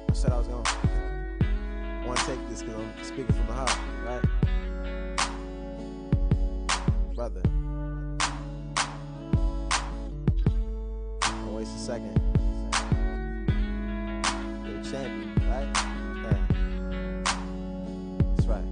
I said I was gonna take this because I'm speaking from the heart, right? Brother, don't waste a second. You're a champion, right? Yeah. That's right.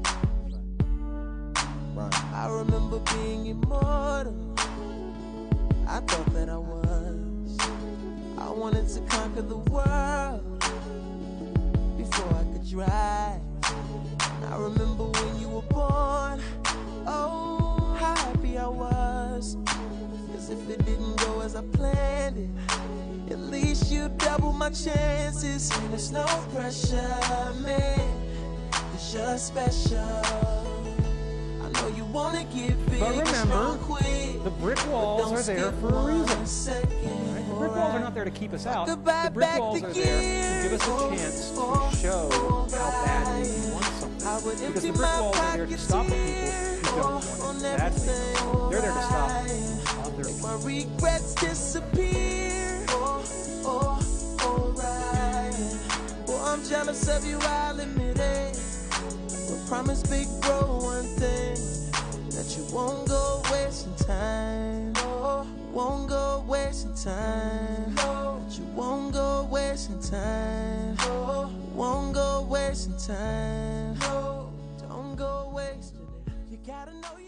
Run. I remember being immortal. I thought that I was. I wanted to conquer the world before I could drive. I remember when you were born. Oh, how happy I was. Cause if it didn't go as I planned it, at least you double my chances. And there's no pressure, man, cause you're special. I know you wanna get big, but remember, quick, the brick walls are there for a reason. Right? The brick walls are not there to keep us out. The brick walls are there to give us a chance to show how badly we want something. Because the brick walls are there to stop the people who don't want it badly. They're there to stop other people. My regrets disappear. Alright. Well, I'm jealous of you, I'll admit it. But promise big bro one thing, that you won't go wasting time. Won't go wasting time. That you won't go wasting time. Won't go wasting time. Don't go wasting it. You gotta know you